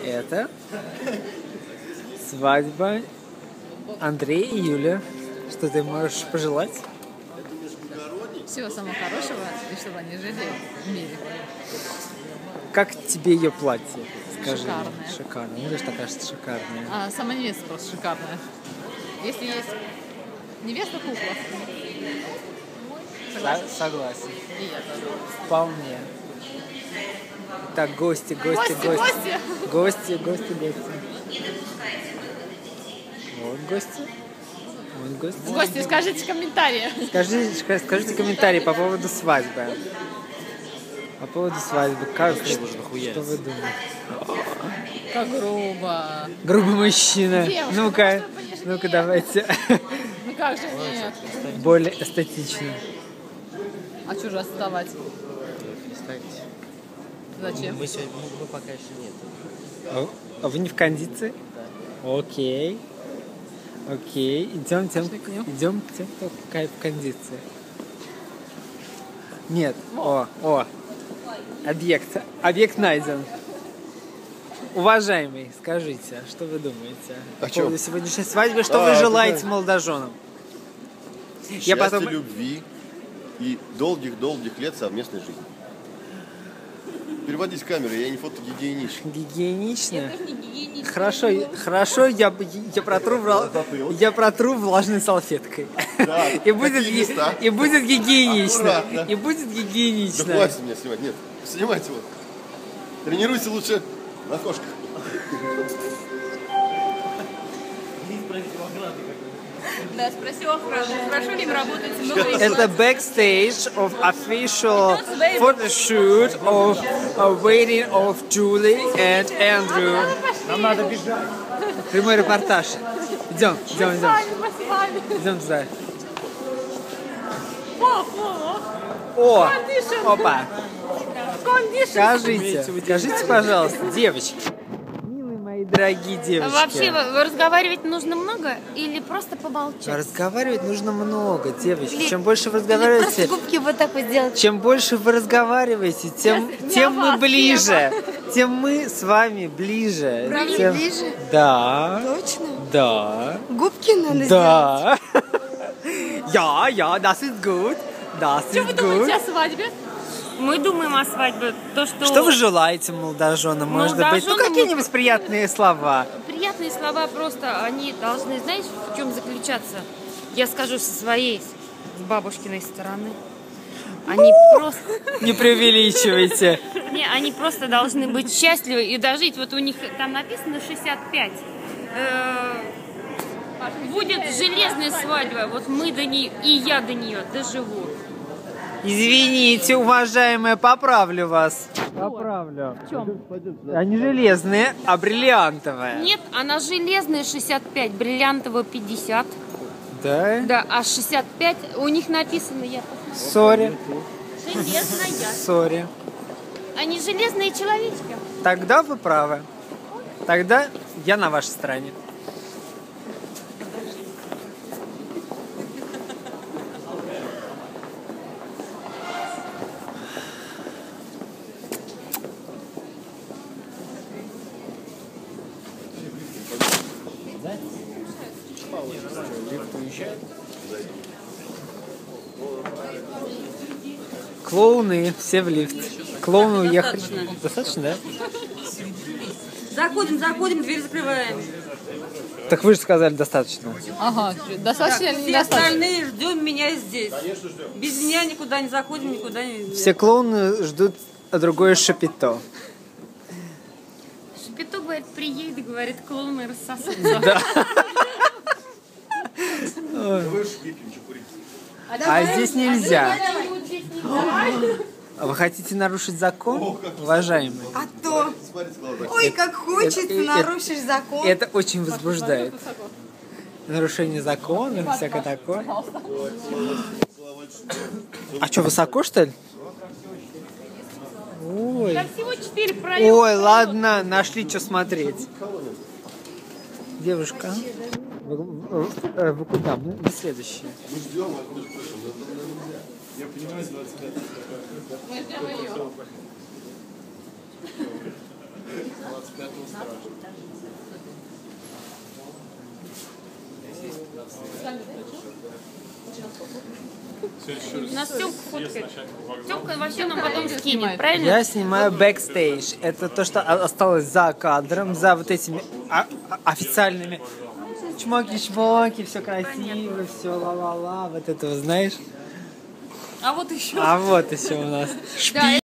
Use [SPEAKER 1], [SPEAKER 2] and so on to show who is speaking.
[SPEAKER 1] Это свадьба Андрея и Юли. Что ты можешь пожелать?
[SPEAKER 2] Всего самого хорошего, и чтобы они жили в мире.
[SPEAKER 1] Как тебе ее платье? Скажи.
[SPEAKER 2] Шикарное.
[SPEAKER 1] Шикарное. Мне тоже так кажется, шикарное.
[SPEAKER 2] А сама невеста просто шикарная. Если есть невеста, кукла.
[SPEAKER 1] Согласен.
[SPEAKER 2] И я тоже.
[SPEAKER 1] Вполне. Так, гости.
[SPEAKER 2] Гости!
[SPEAKER 1] Гости. Вот гости. Вот гости.
[SPEAKER 2] Гости, скажите комментарии.
[SPEAKER 1] Скажите комментарии по поводу свадьбы. По поводу свадьбы. Как, что вы думаете?
[SPEAKER 2] Как грубо.
[SPEAKER 1] Грубый мужчина.
[SPEAKER 2] Девушка,
[SPEAKER 1] Ну-ка, давайте.
[SPEAKER 2] Ну как же нет?
[SPEAKER 1] Более эстетично.
[SPEAKER 2] А что же отставать? Зачем?
[SPEAKER 3] Мы пока еще нет.
[SPEAKER 1] А вы не в кондиции? Окей. Идем тем, кто в кондиции. Нет. О. Объект найден. Уважаемый, скажите, что вы думаете по поводу сегодняшней свадьбы? Что вы желаете молодоженам?
[SPEAKER 4] Счастья, любви и долгих лет совместной жизни. Переводись в камеру, я не фотогигиеничный.
[SPEAKER 1] Гигиенично? Хорошо, я протру влажной салфеткой.
[SPEAKER 4] Да,
[SPEAKER 1] и будет гигиенично.
[SPEAKER 4] Аккуратно.
[SPEAKER 1] И будет гигиенично.
[SPEAKER 4] Да хватит меня снимать. Нет, снимайте его. Тренируйся лучше на кошках.
[SPEAKER 5] Да, спроси у охраны, хорошо ли им работать, много ли
[SPEAKER 1] Это backstage of official photo shoot of a wedding of Julie and Andrew. Нам надо бежать. Прямой репортаж. Идем. Идем туда. О, опа. Скажите, пожалуйста, девочки. Милые мои дорогие девочки.
[SPEAKER 5] Вообще, разговаривать нужно много или просто помолчать?
[SPEAKER 1] Разговаривать нужно много, девочки. Чем больше вы разговариваете,
[SPEAKER 5] губки вот так вот сделать.
[SPEAKER 1] чем больше вы разговариваете, тем мы ближе. Тем мы с вами ближе.
[SPEAKER 5] Ближе?
[SPEAKER 1] Да.
[SPEAKER 5] Точно?
[SPEAKER 1] Да.
[SPEAKER 5] Губки надо
[SPEAKER 1] Да. Ja, das ist gut.
[SPEAKER 2] Что вы думаете о свадьбе?
[SPEAKER 5] Мы думаем о свадьбе.
[SPEAKER 1] Что вы желаете молодоженам, может быть? Ну, какие-нибудь приятные слова.
[SPEAKER 5] Приятные слова просто, они должны, знаешь, в чем заключаться? Я скажу со своей, с бабушкиной стороны. Они просто...
[SPEAKER 1] Не преувеличивайте.
[SPEAKER 5] Не, они просто должны быть счастливы и дожить. Вот у них там написано 65. Будет железная свадьба. Вот мы до нее, и я до нее доживу.
[SPEAKER 1] Извините, уважаемая, поправлю вас. Поправлю.
[SPEAKER 5] В чем?
[SPEAKER 1] Они железные, а бриллиантовые.
[SPEAKER 5] Нет, она железная 65, бриллиантовая 50.
[SPEAKER 1] Да?
[SPEAKER 5] Да, а 65 у них написано, я
[SPEAKER 1] Сори.
[SPEAKER 5] железная.
[SPEAKER 1] Сори.
[SPEAKER 5] Они железные человечки.
[SPEAKER 1] Тогда вы правы. Тогда я на вашей стороне. Клоуны, все в лифт. Клоуны уехали. Достаточно, да?
[SPEAKER 6] Заходим, дверь закрываем.
[SPEAKER 1] Так вы же сказали достаточно.
[SPEAKER 2] Ага, достаточно или
[SPEAKER 6] Все
[SPEAKER 2] недостаточно?
[SPEAKER 6] остальные ждем меня здесь. Без меня никуда не заходим, никуда не...
[SPEAKER 1] Все клоуны ждут другое шапито.
[SPEAKER 5] Шапито, говорит, приедет, говорит, клоуны рассосутся.
[SPEAKER 1] Да. А здесь нельзя. А вы хотите нарушить закон, уважаемый?
[SPEAKER 7] А то. Ой, как хочется нарушить закон.
[SPEAKER 1] Это очень возбуждает. Нарушение закона, всякое такое. А что, высоко, что ли? Ой.
[SPEAKER 5] Да всего 4 пролета.
[SPEAKER 1] Ой, ладно, нашли, что смотреть. Девушка, вы куда? Мы следующие.
[SPEAKER 4] Я понимаю, 25.
[SPEAKER 5] Нас Тёмка фоткает. Тёмка вообще нам потом скинет, правильно?
[SPEAKER 1] Я снимаю бэкстейдж. Это то, что осталось за кадром, за вот этими официальными чмоки-чмоки, все красиво, все ла-ла-ла, вот этого знаешь?
[SPEAKER 6] А вот еще.
[SPEAKER 1] А вот еще у нас шпиль.